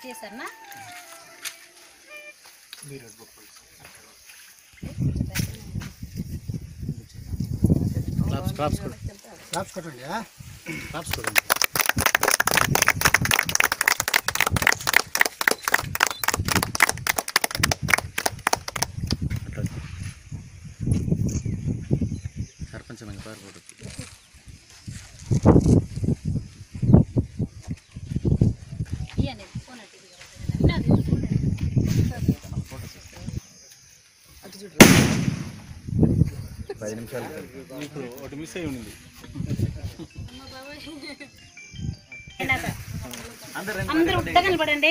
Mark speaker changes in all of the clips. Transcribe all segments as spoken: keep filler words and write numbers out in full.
Speaker 1: చేశారనా
Speaker 2: claps claps కొడు
Speaker 3: claps కొట్టండి
Speaker 2: claps కొడండి సర్పంచ్ మంచి పారు కొడు పది నిమిషాలు ఇప్పుడు ఒకటి మిస్ అయి ఉంది
Speaker 1: అందరూ ఉత్తగా నిలబడండి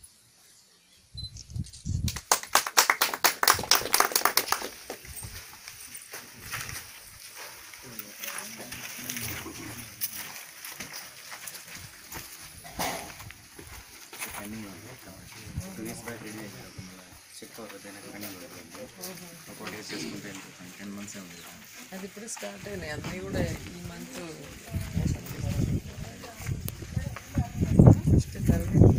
Speaker 4: అది ఇప్పుడు స్టార్ట్ అయినాయి అన్నీ కూడా ఈ మంత్ ఫస్ట్ తరగతి